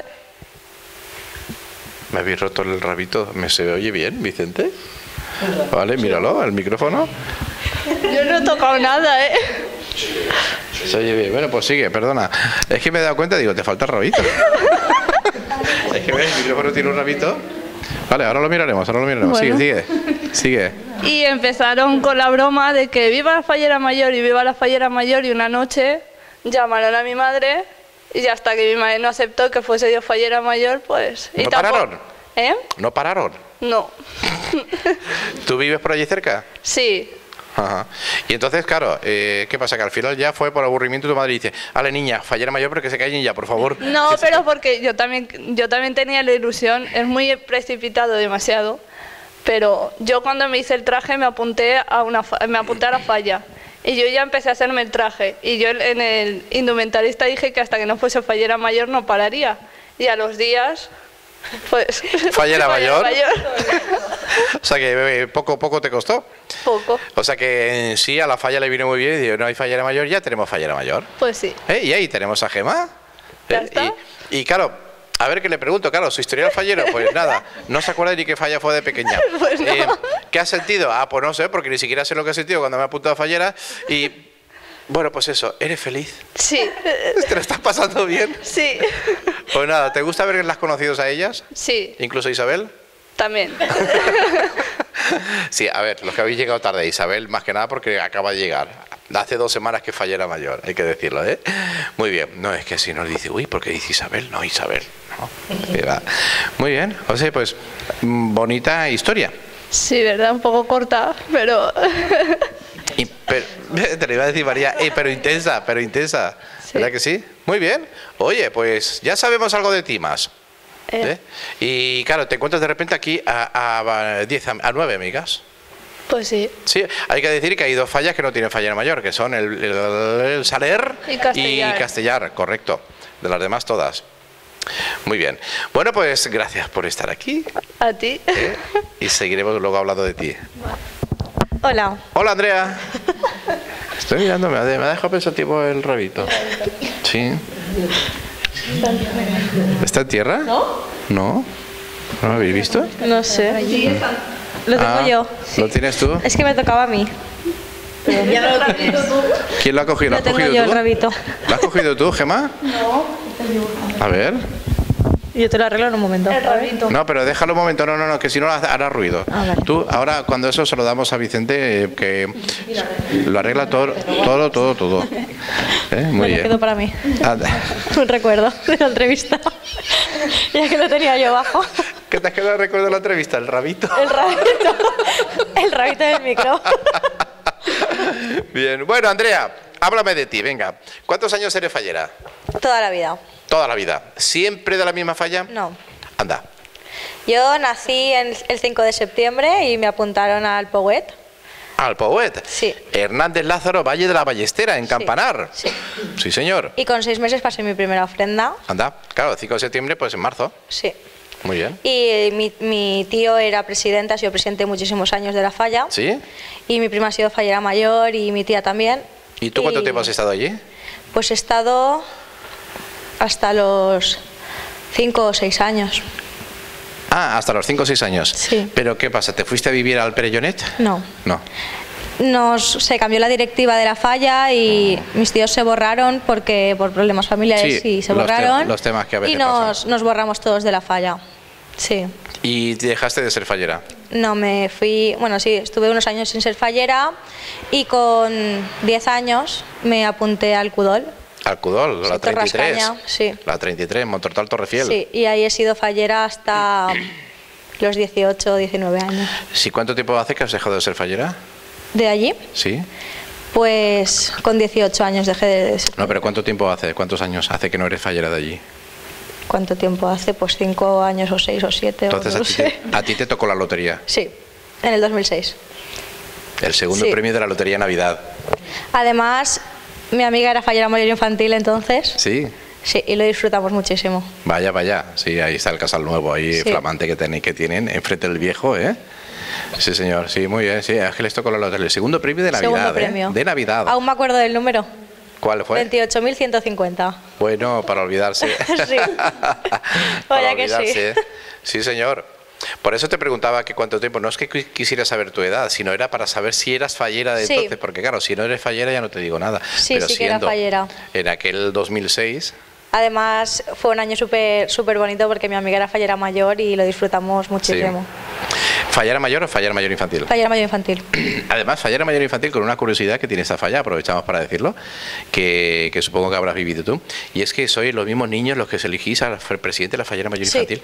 ¿Me habéis roto el rabito? ¿Me se oye bien, Vicente? Vale, míralo, el micrófono. Yo no he tocado nada, ¿eh? Se oye bien. Bueno, pues sigue, perdona. Es que me he dado cuenta, digo, te falta el rabito. Es que ves, el micrófono tiene un rabito. Vale, ahora lo miraremos, Bueno. Sigue. Y empezaron con la broma de que viva la fallera mayor y viva la fallera mayor, y una noche llamaron a mi madre y hasta que mi madre no aceptó que fuese yo fallera mayor, pues... y ¿No tampoco- pararon? ¿Eh? ¿No pararon? No. ¿Tú vives por allí cerca? Sí. Ajá. Y entonces, claro, ¿qué pasa? Que al final ya fue por aburrimiento tu madre dice, ale niña, fallera mayor, pero que se callen ya, por favor. No, pero porque yo también tenía la ilusión, es muy precipitado demasiado, pero yo cuando me hice el traje me apunté a la falla. Y yo ya empecé a hacerme el traje. Y yo en el indumentarista dije que hasta que no fuese fallera mayor no pararía. Y a los días, pues... ¿Fallera mayor? O sea que poco te costó. Poco. O sea que en sí a la falla le vino muy bien y digo, no hay fallera mayor, ya tenemos fallera mayor. Pues sí. Y ahí tenemos a Gema. Ya está. Y claro, a ver qué le pregunto, claro, su historial fallero, pues nada, no se acuerda ni qué falla fue de pequeña. Pues no. ¿Qué has sentido? Ah, pues no sé, porque ni siquiera sé lo que he sentido cuando me he apuntado a fallera. Y bueno, pues eso, ¿eres feliz? Sí. ¿Te lo estás pasando bien? Sí. Pues nada, ¿te gusta haberlas conocido a ellas? Sí, Incluso a Isabel. también. Sí, a ver, los que habéis llegado tarde, Isabel, más que nada porque acaba de llegar. Hace 2 semanas que fallera mayor, hay que decirlo, ¿eh? Muy bien. No, es que si nos dice, uy, ¿por qué dice Isabel? No, Isabel. No. Muy bien. O sea, pues, bonita historia. Sí, verdad, un poco corta, pero... Pero, te lo iba a decir, María, pero intensa, sí. ¿Verdad que sí? Muy bien. Oye, pues ya sabemos algo de ti más. Y claro, te encuentras de repente aquí a 9 amigas. Pues sí. Sí, hay que decir que hay 2 fallas que no tienen fallera mayor, que son el Saler y Castellar, correcto. De las demás todas. Muy bien. Bueno, pues gracias por estar aquí. A ti. Y seguiremos luego hablando de ti. Hola. Hola, Andrea. Estoy mirando, me ha dejado pensativo el rabito. Sí. ¿Está en tierra? ¿No? ¿No? ¿No lo habéis visto? No sé. Lo tengo yo. ¿Lo tienes tú? Es que me tocaba a mí. ¿Quién lo ha cogido? ¿Lo has cogido tú? El rabito. ¿Lo has cogido tú, Gemma? No. A ver. Yo te lo arreglo en un momento. El rabito. No, pero déjalo un momento, no, que si no hará ruido. Vale. Tú, ahora cuando eso se lo damos a Vicente, que lo arregla todo. Muy bien. Me quedo para mí. Un recuerdo de la entrevista. Ya que lo tenía yo abajo. ¿Qué te has quedado el recuerdo de la entrevista? ¿El rabito? El rabito. El rabito del micro. Bien. Bueno, Andrea, háblame de ti, venga. ¿Cuántos años eres fallera? Toda la vida. Toda la vida. ¿Siempre de la misma falla? No. Anda. Yo nací el 5 de septiembre y me apuntaron al Pouet. ¿Al Pouet? Sí. Hernández Lázaro, Valle de la Ballestera, en Campanar. Sí. Sí, señor. Y con 6 meses pasé mi primera ofrenda. Anda. Claro, el 5 de septiembre, pues en marzo. Sí. Muy bien. Y mi tío era presidente, ha sido presidente muchísimos años de la falla. ¿Sí? Y mi prima ha sido fallera mayor y mi tía también. ¿Y tú cuánto tiempo has estado allí? Pues he estado hasta los 5 o 6 años. Ah, hasta los 5 o 6 años. Sí. ¿Pero qué pasa? ¿Te fuiste a vivir al Perellonet? No. No. Se cambió la directiva de la falla y mis tíos se borraron por problemas familiares, sí, y se borraron. Los temas que a veces y pasan. nos borramos todos de la falla. Sí. ¿Y dejaste de ser fallera? No, me fui, bueno, sí, estuve unos años sin ser fallera y con 10 años me apunté al Cudol. Al Cudol, la 33. Rascaña, sí. La 33, Montortal Torrefiel. Sí, y ahí he sido fallera hasta los 18 o 19 años. ¿Sí, cuánto tiempo hace que has dejado de ser fallera? ¿De allí? Sí. Pues con 18 años dejé de ser. No, pero ¿cuánto tiempo hace? ¿Cuántos años hace que no eres fallera de allí? ¿Cuánto tiempo hace? Pues 5 años o 6 o 7. Entonces o no sé. a ti te tocó la lotería. Sí, en el 2006. El segundo Sí. premio de la Lotería Navidad. Además, mi amiga era fallera mayor infantil entonces. Sí. Sí, y lo disfrutamos muchísimo. Vaya, vaya. Sí, ahí está el casal nuevo, ahí Sí. flamante que tienen enfrente del viejo, ¿eh? Sí, señor. Sí, muy bien. Sí, es que les tocó la lotería. El segundo premio de Navidad, Segundo premio. De Navidad. Aún me acuerdo del número. ¿Cuál fue? 28.150. Bueno, para olvidarse. Sí. Para Vaya que olvidarse. Sí, señor. Por eso te preguntaba que cuánto tiempo. No es que quisiera saber tu edad, sino era para saber si eras fallera de Sí. entonces. Porque claro, si no eres fallera ya no te digo nada. Sí, Pero sí que era siendo fallera. en aquel 2006... Además, fue un año súper bonito porque mi amiga era fallera mayor y lo disfrutamos muchísimo. ¿Fallera mayor o fallera mayor infantil? Fallera mayor infantil. Además, fallera mayor infantil con una curiosidad que tiene esta falla, aprovechamos para decirlo, que supongo que habrás vivido tú, y es que sois los mismos niños los que se elegís al presidente de la fallera mayor Sí. infantil.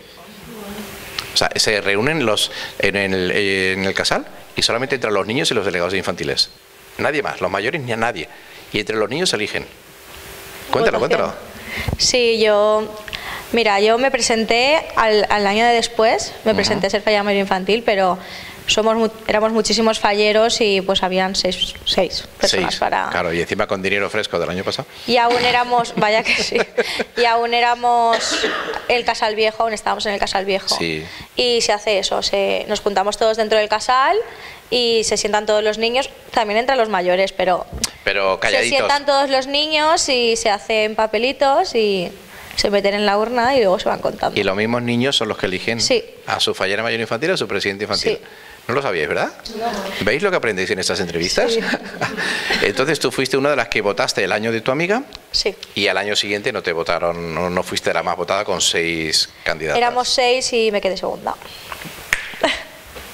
O sea, se reúnen en el casal y solamente entran los niños y los delegados de infantiles. Nadie más, los mayores ni a nadie. Y entre los niños se eligen. Cuéntalo, cuéntalo. Sí, yo me presenté al año de después, me presenté a ser fallera mayor infantil, pero éramos muchísimos falleros y pues habían seis personas para... Claro, y encima con dinero fresco del año pasado. Y aún éramos, vaya que sí, y aún éramos el Casal Viejo, aún estábamos en el Casal Viejo. Sí. Y se hace eso, nos juntamos todos dentro del casal y se sientan todos los niños, también entre los mayores, pero calladitos. se sientan todos los niños y se hacen papelitos y se meten en la urna y luego se van contando. Y los mismos niños son los que eligen Sí. a su fallera mayor infantil o a su presidente infantil. Sí. No lo sabíais, ¿verdad? No. ¿Veis lo que aprendéis en estas entrevistas? Sí. Entonces tú fuiste una de las que votaste el año de tu amiga. Sí. Y al año siguiente no te votaron, no fuiste la más votada con 6 candidatas. Éramos 6 y me quedé segunda.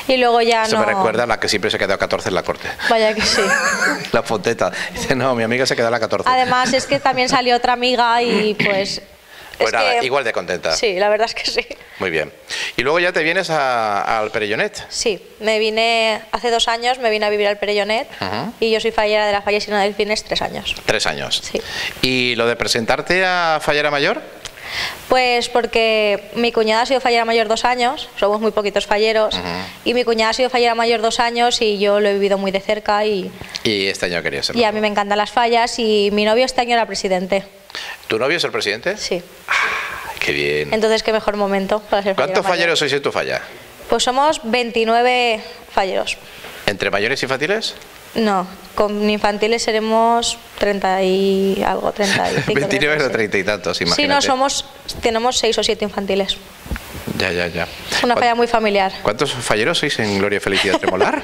Y luego ya Eso no... me recuerda a la que siempre se quedó a 14 en la corte. Vaya que sí. La Fonteta. Dice, no, mi amiga se quedó a la 14. Además es que también salió otra amiga y pues... Pues es nada, que... igual de contenta. Sí, la verdad es que sí. Muy bien. Y luego ya te vienes al Perellonet. Sí, me vine hace 2 años, me vine a vivir al Perellonet y yo soy fallera de la Falla Sirena Delfines 3 años. 3 años. Sí. ¿Y lo de presentarte a Fallera Mayor? Pues porque mi cuñada ha sido fallera mayor 2 años, somos muy poquitos falleros, y mi cuñada ha sido fallera mayor 2 años y yo lo he vivido muy de cerca y este año quería serlo. a mí me encantan las fallas y mi novio este año era presidente. ¿Tu novio es el presidente? Sí. Qué bien. Entonces, qué mejor momento para ser fallera ¿Cuántos mayor. falleros sois en tu falla? Pues somos 29 falleros. ¿Entre mayores y infantiles? No, con infantiles seremos 30 y algo, 35. 29 o 30 y tantos, imagínate. Sí, no, tenemos 6 o 7 infantiles. Ya. Una falla muy familiar. ¿Cuántos falleros sois en Gloria y Felicidad Tremolar?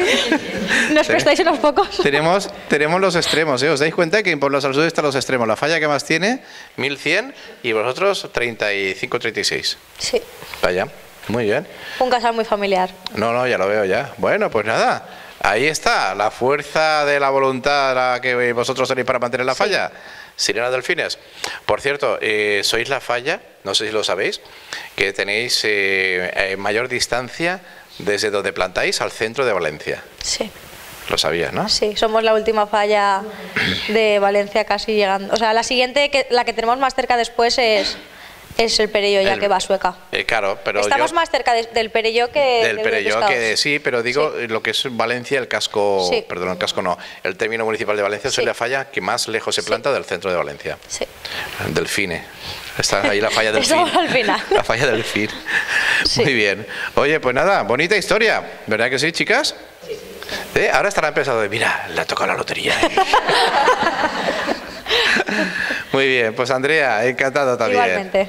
¿Nos prestáis unos pocos? Tenemos los extremos, ¿eh? ¿Os dais cuenta que en Pueblos al Sur están los extremos? La falla que más tiene, 1100, y vosotros 35, 36. Sí. Vaya, muy bien. Un casal muy familiar. No, ya lo veo ya. Bueno, pues nada, ahí está, la fuerza de la voluntad la que vosotros tenéis para mantener la falla. Sirena Delfines. Por cierto, sois la falla, no sé si lo sabéis, que tenéis mayor distancia desde donde plantáis al centro de Valencia. Sí. Lo sabías, ¿no? Sí, somos la última falla de Valencia casi llegando. O sea, la siguiente, la que tenemos más cerca después es el Perelló, ya que va a Sueca. Claro, pero estamos más cerca del Perelló que del Perelló, que sí, pero digo, lo que es Valencia, el casco, Sí. perdón, el casco no, el término municipal de Valencia, soy la falla que más lejos se planta del centro de Valencia. Sí. Delfine. Está ahí la falla del Estamos al final. La falla del fin. Muy bien. Oye, pues nada, bonita historia, ¿verdad que sí, chicas? Ahora estarán pensando de, mira, le ha tocado la lotería. Muy bien, pues Andrea, encantado también. Igualmente.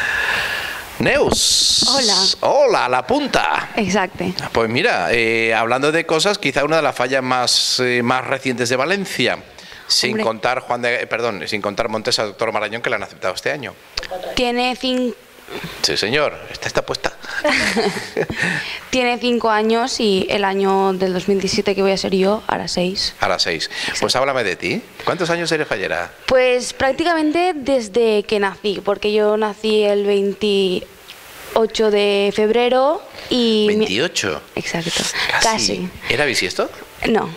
Neus. Hola. Hola, la punta. Exacto. Pues mira, hablando de cosas, quizá una de las fallas más recientes de Valencia, sin contar sin contar Montesa, Doctor Marañón, que la han aceptado este año. Tiene 5 Sí, señor, esta está puesta. Tiene 5 años y el año del 2017 que voy a ser yo, hará 6. Hará 6. Pues háblame de ti. ¿Cuántos años eres fallera? Pues prácticamente desde que nací, porque yo nací el 28 de febrero y... 28. Exacto. Casi. ¿Era bisiesto? No.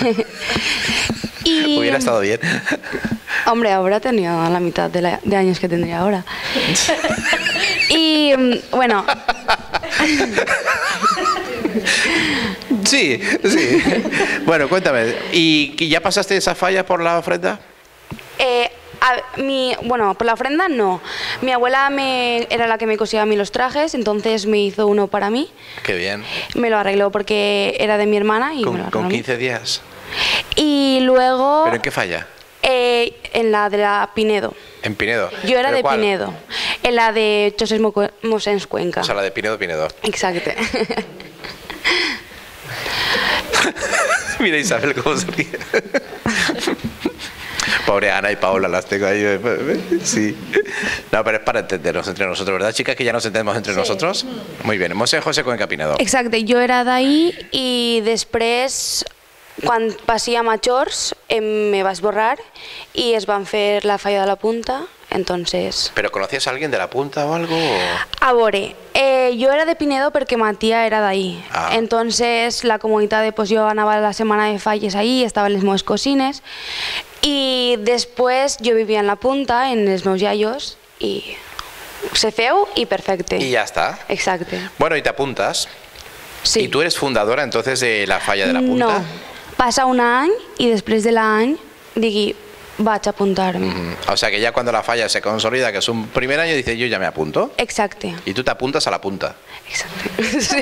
Y, hubiera estado bien. Hombre, ahora tenía la mitad de años que tendría ahora. Y bueno... Sí. Bueno, cuéntame. ¿Y ya pasaste esa falla por la ofrenda? Bueno, por la ofrenda no. Mi abuela era la que me cosía a mí los trajes, entonces me hizo uno para mí. Qué bien. Me lo arregló porque era de mi hermana y me lo arregló. ¿Con 15 días? Y luego... ¿Pero en qué falla? En la de la Pinedo. ¿En Pinedo? Yo era de ¿cuál? Pinedo. En la de José Mosens Cuenca. O sea, la de Pinedo. Exacto. Mira Isabel cómo se ríe. Pobre Ana y Paola, las tengo ahí. Sí. No, pero es para entendernos entre nosotros, ¿verdad, chicas? Que ya nos entendemos entre nosotros. Muy bien. Mosén José Cuenca Pinedo. Exacto. Yo era de ahí y después... Quan passi a majors me va esborrar y es van fer la falla de la punta, entonces... ¿Pero conocías a alguien de la punta o algo? A veure, jo era de Pinedo perquè ma tia era d'ahí. Entonces la comunitat de pues, jo anava a la setmana de falles ahí, estaven les meves cosines i després jo vivia en la punta, en els meus iaios i se feu i perfecte. Y ya está. Exacte. Bueno, y te apuntas. Sí. ¿Y tú eres fundadora entonces de la falla de la punta? No. Passa un any i després de l'any digui, vaig apuntar-me. O sea que ya cuando la falla se consolida, que es un primer año, dices yo ya me apunto. Exacte. Y tú te apuntas a la punta. Exacte. Sí.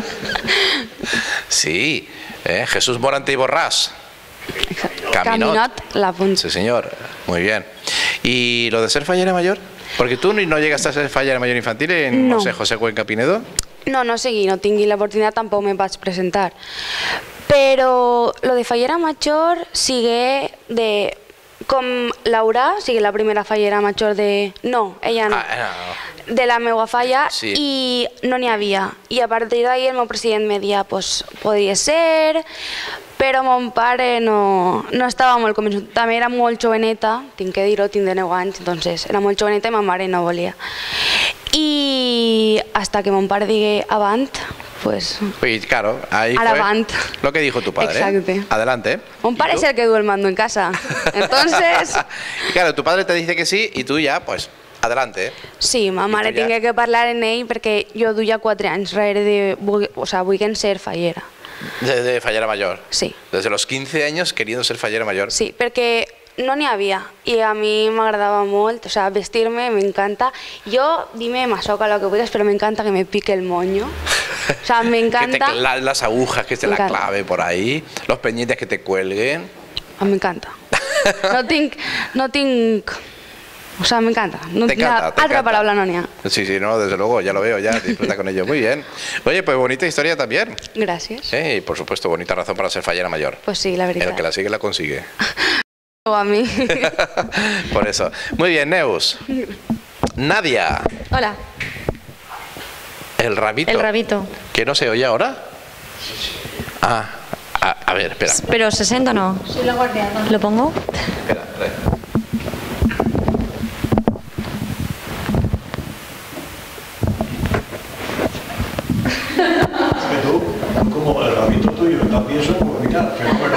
Sí. Jesús Morante y Borràs. Exacto. Caminot. La punta. Sí, señor. Muy bien. ¿Y lo de ser fallera mayor? Porque tú no llegaste a ser fallera mayor infantil en José Cuenca Pinedo. No seguí, no tingui l'oportunitat, tampoc me vaig presentar. Però lo de fallera major sigue com Laura, sigue la primera fallera major de... No, ella no. de la meva falla Sí. i no n'hi havia. I a partir d'ahir el meu president me deia, pues, podria ser, però mon pare no estava molt convençut. També era molt joveneta, tinc que dir-ho, tinc de 9 anys, entonces era molt joveneta i ma mare no volia. Y hasta que mon pare digui avant, pues... Y claro, ahí al fue avant. lo que dijo tu padre. Exacte. Adelante. Mon pare és el que du el mando en casa. Entonces... Y claro, tu padre te dice que sí y tú ya, pues, adelante. Sí, ma mare tu ja? tinc que parlar en ell perquè jo duia 4 anys darrere de... O sea, vull ser fallera. Desde fallera mayor. Sí. Desde los 15 años queriendo ser fallera mayor. Sí, perquè no n'hi havia i a mi m'agradava molt, o sea, vestir-me, m'encanta. Jo, dime masoca lo que vulguis, però m'encanta que me pique el moño. O sea, me Que te encanta. las agujas, que te la encanta. clave por ahí, los pendientes que te cuelguen. M'encanta. No tinc... O sea, me encanta. No, Te encanta, te otra encanta. palabra no n'hi ha. Sí, sí, no, desde luego, ya lo veo, ya disfruta con ello. Muy bien. Oye, pues bonita historia también. Gràcies. Y por supuesto, bonita razón para ser fallera mayor. Pues sí, la El veritat. que la sigue la consigue. O a mi. Por eso. Muy bien, Neus. Nadia, Hola, el rabito. el rabito. ¿Que no se oye ahora? Ah, a ver, espera. Pero 60 no. Soy la guardiana. ¿Lo pongo? Espera, espera. Es que tú, como el rabito tuyo, también son muy mirar, pero bueno.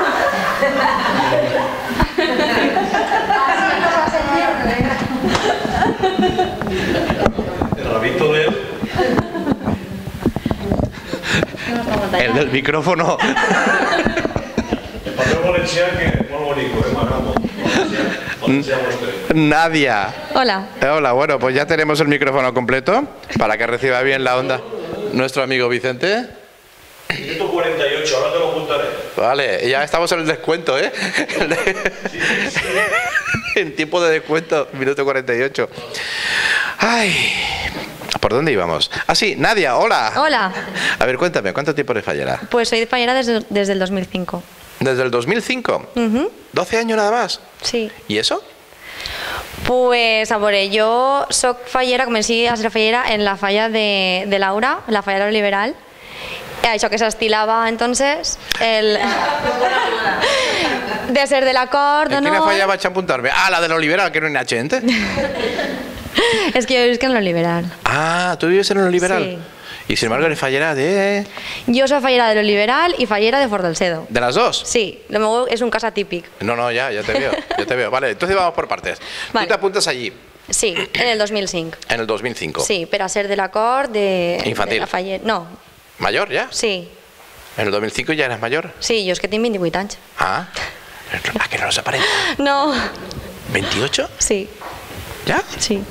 El rabito de él. El del micrófono. El patrón valenciano que es muy bonito, m'agrada. Valencià vostè. Nadia. Hola. Hola, bueno, pues ya tenemos el micrófono completo para que reciba bien la onda nuestro amigo Vicente. 148, ahora te lo juntaré. Vale, ya estamos en el descuento, ¿eh? En tiempo de descuento, minuto 48. Ay, ¿por dónde íbamos? Ah, sí, Nadia, hola. Hola. A ver, cuéntame, ¿cuánto tiempo eres fallera? Pues soy fallera desde el 2005. ¿Desde el 2005? Ujú. ¿12 años nada más? Sí. ¿Y eso? Pues, a veure, jo soc fallera, comenci a ser fallera en la falla de Laura, la falla de lo liberal. Això que s'estilava, entonces, el... de ser de l'acord o ¿En no... qué falla vas a apuntarme? Ah, la de lo liberal, que no es una gente. És que jo visc en lo liberal. Ah, ¿tú vives en lo liberal? Sí. Y sin embargo eres fallera de... Jo soc fallera de lo liberal i fallera de Fort del Cedo. ¿De las dos? Sí, lo meu és un cas atípic. No, no, ya te veo, ya te veo. Vale, entonces vamos por partes. Vale. Tú te apuntas allí, Sí, en el 2005. en el 2005. Sí, per a ser de l'acord de... Infantil. De la fallera. No, ¿Mayor ya? sí. ¿En el 2005 ya eres mayor? Sí, jo és que tinc 28 anys. Ah, que no nos aparenta. No, ¿28? sí, ¿Ya? sí.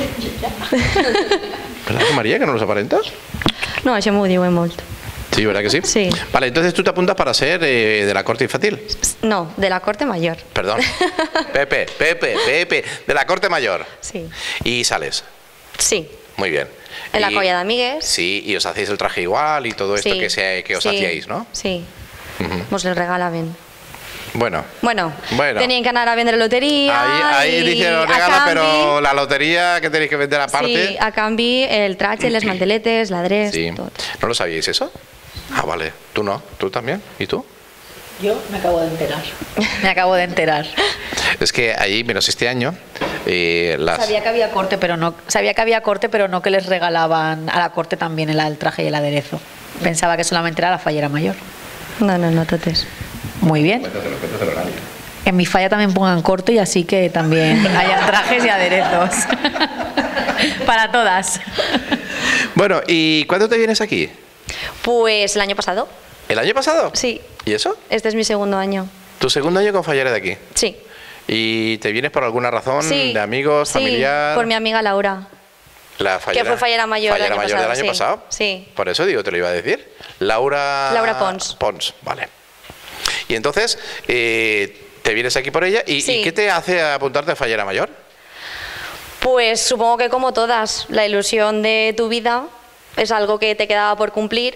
¿Verdad que María, que no nos aparentas? No, això m'ho diuen molt. Sí, ¿verdad que sí? Sí. Vale, entonces tú te apuntas para ser de la corte infantil. No, de la corte mayor. Perdón. Pepe, de la corte mayor. Sí. Y sales. Sí. Muy bien. En la Y- colla d'amigues. Sí, y os hacéis el traje igual y todo esto Sí. que os Sí. hacíais, ¿no? Sí, Ujú. mos el regalaven. Bueno. Bueno, Bueno. tenían que anar a vendre loteria. Ahí y dice los a regalos, canvi- pero la lotería que tenéis que vender aparte. Sí, a canvi el traje, les manteletes, l'adrés, Sí. tot. ¿No lo sabíais eso? Ah, vale. Tú no. ¿Tú también? ¿Y tú? Yo me acabo de enterar. Me acabo de enterar. Es que allí, menos este año, las... Sabía que había corte, pero no que les regalaban a la corte también el traje y el aderezo. Pensaba que solamente era la fallera mayor. No, totes. Muy bien. En mi falla también pongan corte y así que también hayan trajes y aderezos. Para todas. Bueno, ¿y cuándo te vienes aquí? Pues el año pasado. ¿El año pasado? Sí. ¿Y eso? Este es mi segundo año. ¿Tu segundo año con fallera de aquí? Sí. ¿Y te vienes por alguna razón? Sí. ¿De amigos, Sí, familiar? por mi amiga Laura. La fallera, Que fue fallera mayor fallera el año mayor del pasado, año sí. pasado. Sí. Por eso digo, te lo iba a decir. Laura Pons. Pons, vale. Y entonces, te vienes aquí por ella. ¿Y, Sí. ¿y qué te hace apuntarte a fallera mayor? Pues supongo que como todas, la ilusión de tu vida es algo que te quedaba por cumplir.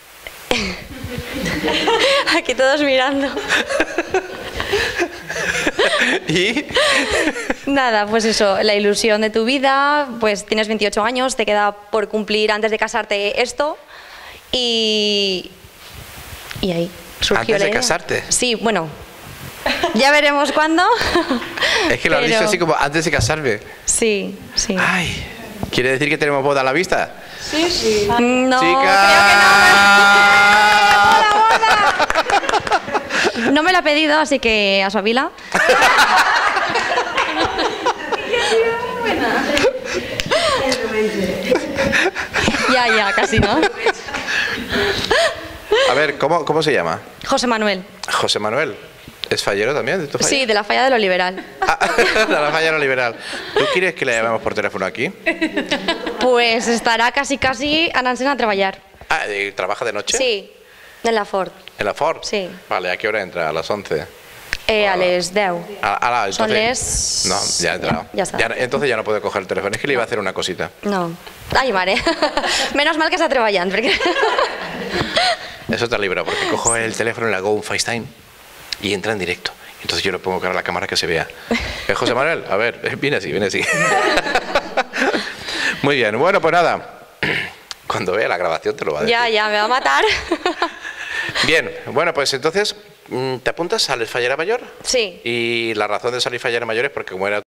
Aquí todos mirando. ¿Y? Nada, pues eso, la ilusión de tu vida, pues tienes 28 años, te queda por cumplir antes de casarte esto y ahí surgió ¿Antes la de idea. casarte? Sí, bueno, ya veremos cuándo. Es que lo has dicho Pero- así como antes de casarme. Sí, sí. Ay, ¿quiere decir que tenemos boda a la vista? Sí, sí. No, no me la ha pedido, así que a su avila. Ya, casi, ¿no? A ver, ¿cómo se llama? José Manuel. José Manuel. ¿Es fallero también de tu falla? Sí, de la falla de lo liberal. De la falla no liberal. ¿Tú quieres que le llamemos por teléfono aquí? Pues estará casi anant-se'n a treballar. Ah, ¿y trabaja de noche? Sí, en la Ford. ¿En la Ford? Sí. Vale, ¿a qué hora entra? ¿A las 11? A les 10. Entonces... Son les... No, ya ha entrado. Ya está. Entonces ya no puede coger el teléfono. Es que le iba a hacer una cosita. No. Ai, mare. Menos mal que està treballant, perquè... Eso te libra, porque cojo el teléfono y le hago un FaceTime y entra en directo. Entonces yo le pongo cara a la cámara que se vea. José Manuel, a ver, viene así. Muy bien, bueno, pues nada. Cuando vea la grabación te lo va a decir. Ya, me va a matar. Bien, bueno, pues entonces, ¿te apuntas? ¿Sales fallera mayor? Sí. Y la razón de salir fallera mayor es porque como era